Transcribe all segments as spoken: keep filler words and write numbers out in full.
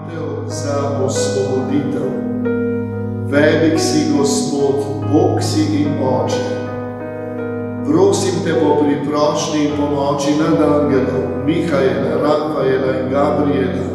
Molitev za osvoboditev. Velik si, Gospod, Bog si in Oče. Prosim te po priprošnji in pomoči nad angelov, Mihajela, Rafaela in Gabriela,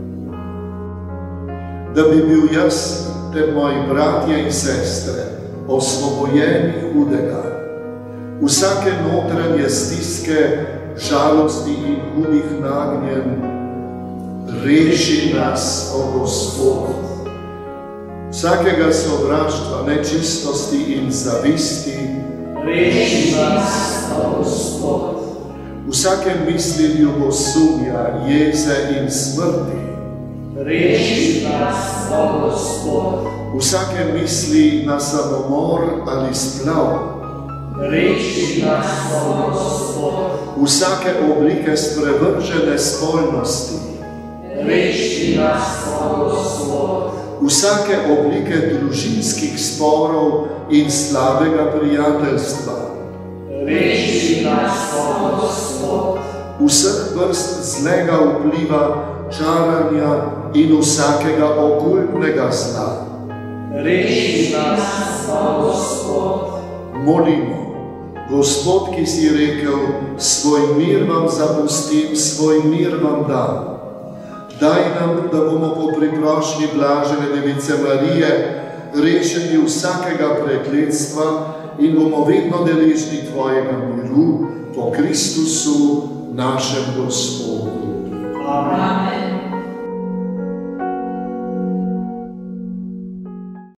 da bi bil jaz ter moji bratje in sestre osvobojeni hudega, vsake notranje stiske, žalosti in hudih nagnjen. Reši nas, o Gospod, vsakega sovraštva, nečistosti in zavisti. Reši nas, o Gospod, vsake misli ljubosumja, jeze in smrti. Reši nas, o Gospod, vsake misli na samomor ali splav. Reši nas, o Gospod, vsake oblike sprevržene spolnosti. Reši nas, o Gospod, vsake oblike družinskih sporov in slabega prijateljstva. Reši nas, o Gospod, vseh vrst zlega vpliva, čaranja in vsakega okultnega zla. Reši nas, o Gospod. Molimo, Gospod, ki si rekel, svoj mir vam zapustim, svoj mir vam dam. Daj nam, da bomo po priprošnji blažene Device Marije rešeni vsakega prekletstva in bomo vedno deležni tvojega miru po Kristusu, našem Gospodu. Amen.